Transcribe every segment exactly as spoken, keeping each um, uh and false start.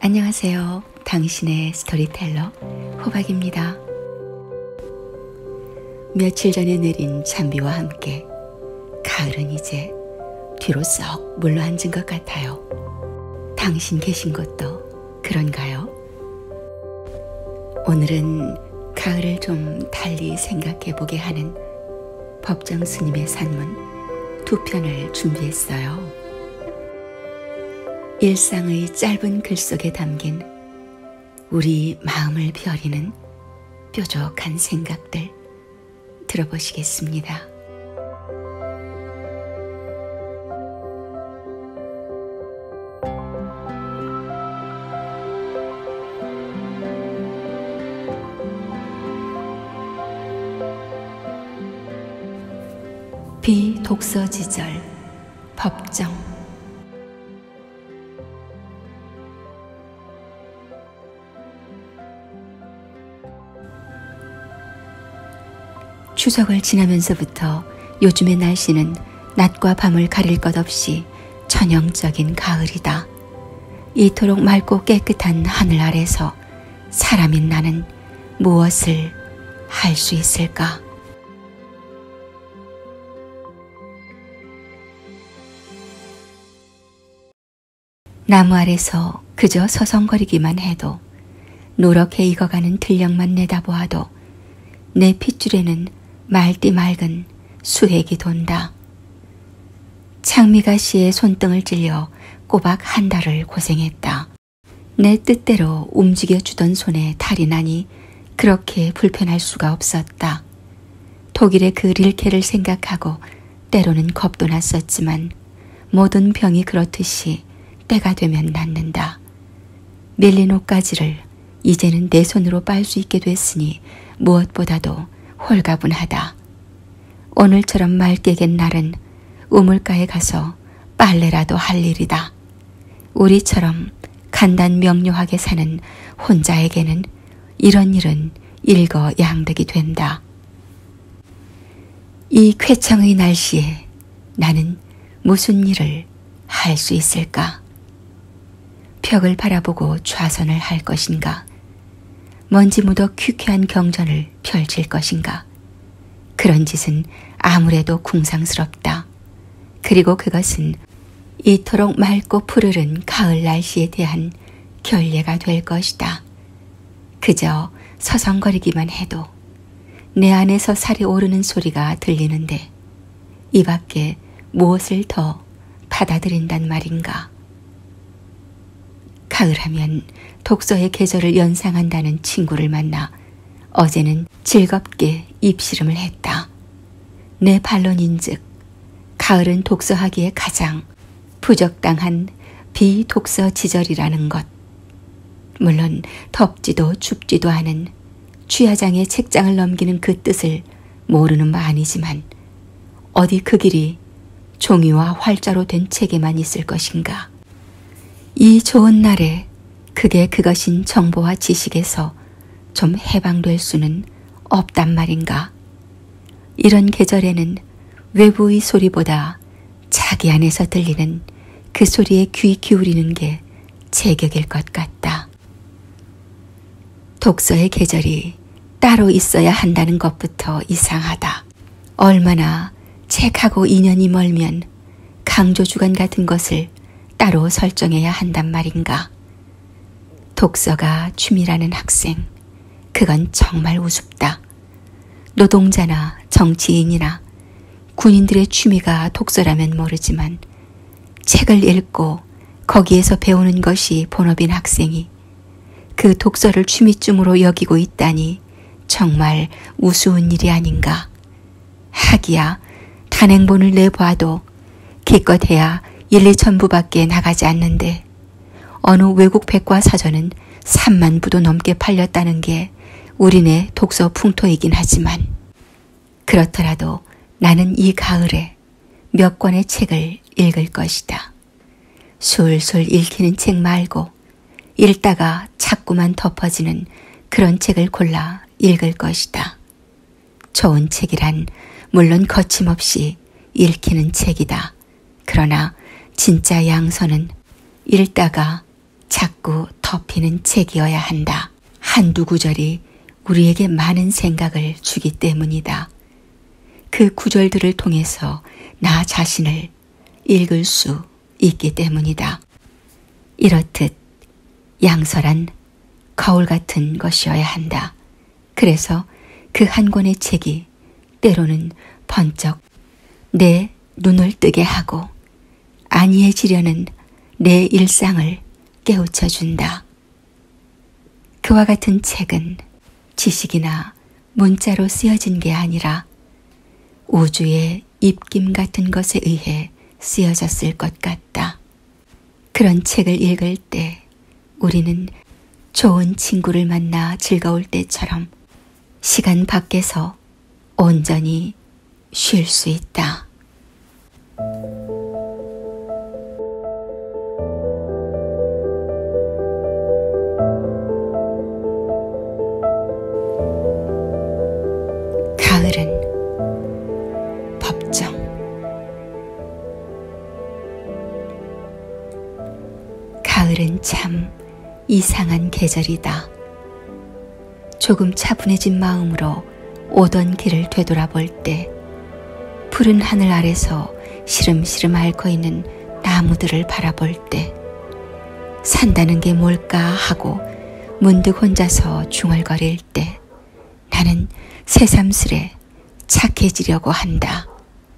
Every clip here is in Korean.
안녕하세요. 당신의 스토리텔러 호박입니다. 며칠 전에 내린 잔비와 함께 가을은 이제 뒤로 썩 물러앉은 것 같아요. 당신 계신 곳도 그런가요? 오늘은 가을을 좀 달리 생각해보게 하는 법정 스님의 산문 두 편을 준비했어요. 일상의 짧은 글 속에 담긴 우리 마음을 벼리는 뾰족한 생각들 들어보시겠습니다. 비독서지절 법정. 추석을 지나면서부터 요즘의 날씨는 낮과 밤을 가릴 것 없이 전형적인 가을이다. 이토록 맑고 깨끗한 하늘 아래서 사람인 나는 무엇을 할 수 있을까? 나무 아래서 그저 서성거리기만 해도 노랗게 익어가는 들녘만 내다보아도 내 핏줄에는 맑디 맑은 수액이 돈다. 창미가시의 손등을 찔려 꼬박 한 달을 고생했다. 내 뜻대로 움직여주던 손에 탈이 나니 그렇게 불편할 수가 없었다. 독일의 그 릴케를 생각하고 때로는 겁도 났었지만 모든 병이 그렇듯이 때가 되면 낫는다. 밀린 옷가지를 이제는 내 손으로 빨 수 있게 됐으니 무엇보다도 홀가분하다. 오늘처럼 맑게 갠 날은 우물가에 가서 빨래라도 할 일이다. 우리처럼 간단 명료하게 사는 혼자에게는 이런 일은 일거양득이 된다. 이 쾌청의 날씨에 나는 무슨 일을 할 수 있을까? 벽을 바라보고 좌선을 할 것인가? 먼지 묻어 퀴퀴한 경전을 펼칠 것인가? 그런 짓은 아무래도 궁상스럽다. 그리고 그것은 이토록 맑고 푸르른 가을 날씨에 대한 결례가 될 것이다. 그저 서성거리기만 해도 내 안에서 살이 오르는 소리가 들리는데 이 밖에 무엇을 더 받아들인단 말인가? 가을하면 독서의 계절을 연상한다는 친구를 만나 어제는 즐겁게 입씨름을 했다. 내 반론인즉 가을은 독서하기에 가장 부적당한 비독서 지절이라는 것. 물론 덥지도 춥지도 않은 취하장에 책장을 넘기는 그 뜻을 모르는 바 아니지만 어디 그 길이 종이와 활자로 된 책에만 있을 것인가? 이 좋은 날에 그게 그것인 정보와 지식에서 좀 해방될 수는 없단 말인가? 이런 계절에는 외부의 소리보다 자기 안에서 들리는 그 소리에 귀 기울이는 게 제격일 것 같다. 독서의 계절이 따로 있어야 한다는 것부터 이상하다. 얼마나 책하고 인연이 멀면 강조주간 같은 것을 따로 설정해야 한단 말인가. 독서가 취미라는 학생, 그건 정말 우습다. 노동자나 정치인이나 군인들의 취미가 독서라면 모르지만 책을 읽고 거기에서 배우는 것이 본업인 학생이 그 독서를 취미쯤으로 여기고 있다니 정말 우스운 일이 아닌가. 하기야 단행본을 내봐도 기껏해야 일, 이천 부밖에 나가지 않는데 어느 외국 백과사전은 삼만 부도 넘게 팔렸다는 게 우리네 독서 풍토이긴 하지만 그렇더라도 나는 이 가을에 몇 권의 책을 읽을 것이다. 술술 읽히는 책 말고 읽다가 자꾸만 덮어지는 그런 책을 골라 읽을 것이다. 좋은 책이란 물론 거침없이 읽히는 책이다. 그러나 진짜 양서는 읽다가 자꾸 덮이는 책이어야 한다. 한두 구절이 우리에게 많은 생각을 주기 때문이다. 그 구절들을 통해서 나 자신을 읽을 수 있기 때문이다. 이렇듯 양설한 거울 같은 것이어야 한다. 그래서 그 한 권의 책이 때로는 번쩍 내 눈을 뜨게 하고 안이해지려는 내 일상을 깨우쳐준다. 그와 같은 책은 지식이나 문자로 쓰여진 게 아니라 우주의 입김 같은 것에 의해 쓰여졌을 것 같다. 그런 책을 읽을 때 우리는 좋은 친구를 만나 즐거울 때처럼 시간 밖에서 온전히 쉴 수 있다. 가을은 법정. 가을은 참 이상한 계절이다. 조금 차분해진 마음으로 오던 길을 되돌아볼 때 푸른 하늘 아래서 시름시름 앓고 있는 나무들을 바라볼 때 산다는 게 뭘까 하고 문득 혼자서 중얼거릴 때 나는 새삼스레 착해지려고 한다.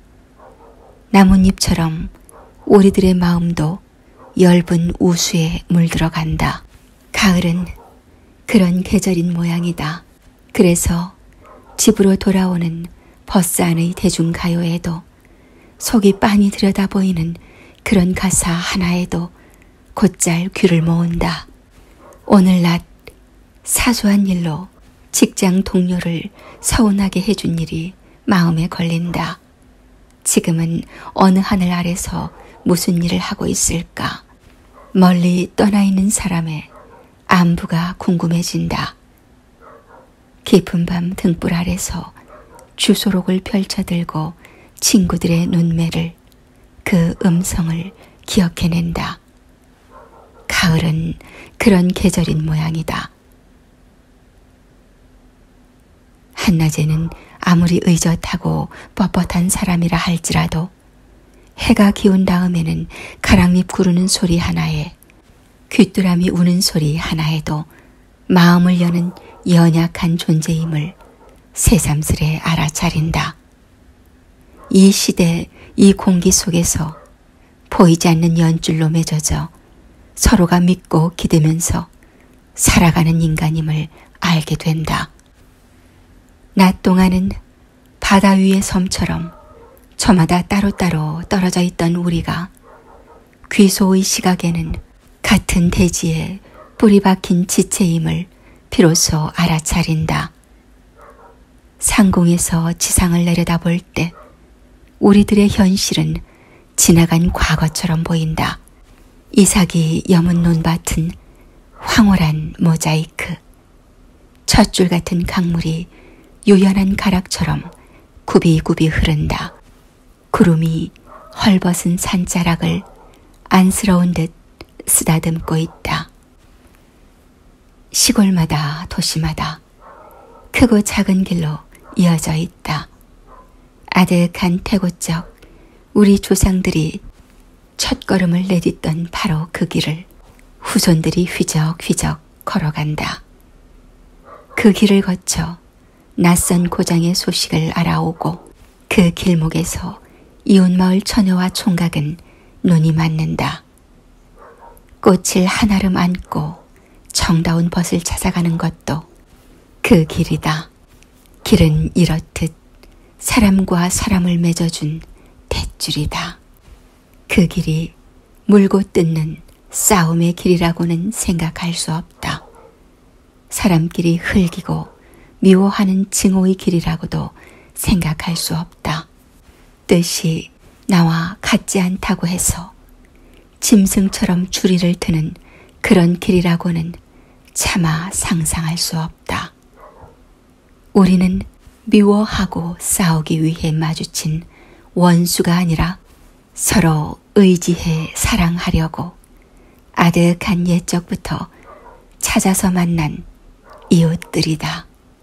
나뭇잎처럼 우리들의 마음도 엷은 우수에 물들어간다. 가을은 그런 계절인 모양이다. 그래서 집으로 돌아오는 버스안의 대중가요에도 속이 빤히 들여다보이는 그런 가사 하나에도 곧잘 귀를 모은다. 오늘 낮 사소한 일로 직장 동료를 서운하게 해준 일이 마음에 걸린다. 지금은 어느 하늘 아래서 무슨 일을 하고 있을까? 멀리 떠나 있는 사람의 안부가 궁금해진다. 깊은 밤 등불 아래서 주소록을 펼쳐들고 친구들의 눈매를, 그 음성을 기억해낸다. 가을은 그런 계절인 모양이다. 한낮에는 아무리 의젓하고 뻣뻣한 사람이라 할지라도 해가 기운 다음에는 가랑잎 구르는 소리 하나에, 귀뚜라미 우는 소리 하나에도 마음을 여는 연약한 존재임을 새삼스레 알아차린다. 이 시대, 이 공기 속에서 보이지 않는 연줄로 맺어져 서로가 믿고 기대면서 살아가는 인간임을 알게 된다. 낮 동안은 바다 위의 섬처럼 저마다 따로따로 떨어져 있던 우리가 귀소의 시각에는 같은 대지에 뿌리 박힌 지체임을 비로소 알아차린다. 상공에서 지상을 내려다볼 때 우리들의 현실은 지나간 과거처럼 보인다. 이삭이 여문 논밭은 황홀한 모자이크. 첫 줄 같은 강물이 유연한 가락처럼 굽이굽이 흐른다. 구름이 헐벗은 산자락을 안쓰러운 듯 쓰다듬고 있다. 시골마다 도시마다 크고 작은 길로 이어져 있다. 아득한 태고적 우리 조상들이 첫걸음을 내딛던 바로 그 길을 후손들이 휘적휘적 걸어간다. 그 길을 거쳐 낯선 고장의 소식을 알아오고 그 길목에서 이웃마을 처녀와 총각은 눈이 맞는다. 꽃을 한아름 안고 정다운 벗을 찾아가는 것도 그 길이다. 길은 이렇듯 사람과 사람을 맺어준 탯줄이다. 그 길이 물고 뜯는 싸움의 길이라고는 생각할 수 없다. 사람끼리 흘기고 미워하는 증오의 길이라고도 생각할 수 없다. 뜻이 나와 같지 않다고 해서 짐승처럼 주리를 드는 그런 길이라고는 차마 상상할 수 없다. 우리는 미워하고 싸우기 위해 마주친 원수가 아니라 서로 의지해 사랑하려고 아득한 옛적부터 찾아서 만난 이웃들이다.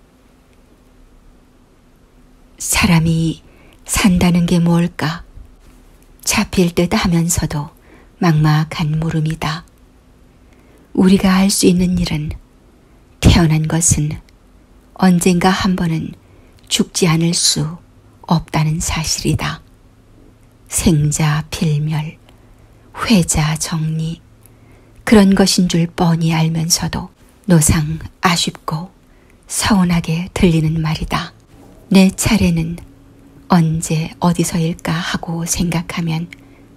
사람이 산다는 게 뭘까? 잡힐 듯 하면서도 막막한 물음이다. 우리가 할 수 있는 일은 태어난 것은 언젠가 한 번은 죽지 않을 수 없다는 사실이다. 생자 필멸, 회자 정리, 그런 것인 줄 뻔히 알면서도 노상 아쉽고 서운하게 들리는 말이다. 내 차례는 언제 어디서일까 하고 생각하면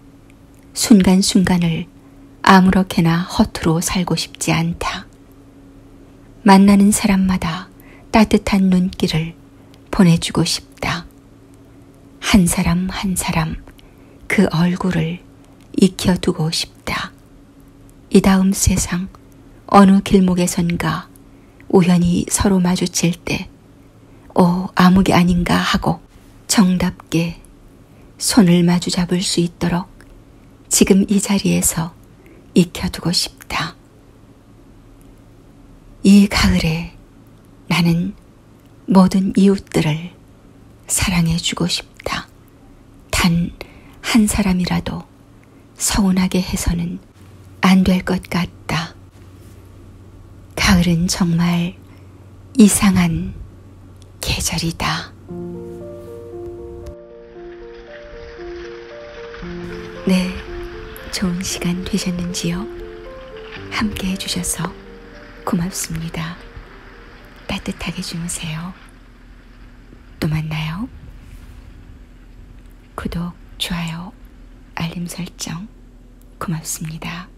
순간순간을 아무렇게나 허투루 살고 싶지 않다. 만나는 사람마다 따뜻한 눈길을 보내주고 싶다. 한 사람 한 사람 그 얼굴을 익혀두고 싶다. 이 다음 세상 어느 길목에선가 우연히 서로 마주칠 때 오, 아무개 아닌가 하고 정답게 손을 마주 잡을 수 있도록 지금 이 자리에서 익혀두고 싶다. 이 가을에 나는 모든 이웃들을 사랑해주고 싶다. 단 한 사람이라도 서운하게 해서는 안 될 것 같다. 가을은 정말 이상한 계절이다. 네, 좋은 시간 되셨는지요? 함께 해주셔서 고맙습니다. 따뜻하게 주무세요. 또 만나요. 구독, 좋아요, 알림 설정 고맙습니다.